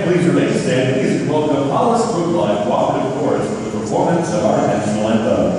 please remain standing as we welcome Hollis Brookline Cooperative Chorus for the performance of our national anthem.